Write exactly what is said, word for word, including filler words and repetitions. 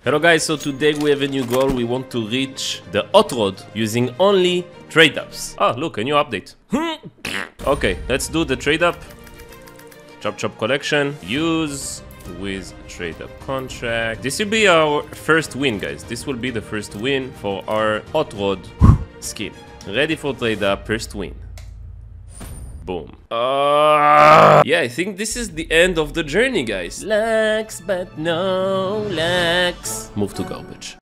Hello guys, so today we have a new goal. We want to reach the hot rod using only trade ups. Ah, look, a new update. Okay, let's do the trade up. Chop chop collection. Use with trade up contract. This will be our first win, guys. This will be the first win for our hot rod skin. Ready for trade up, first win. Boom. Uh, yeah, I think this is the end of the journey, guys. Lax, but no lax. Move to garbage.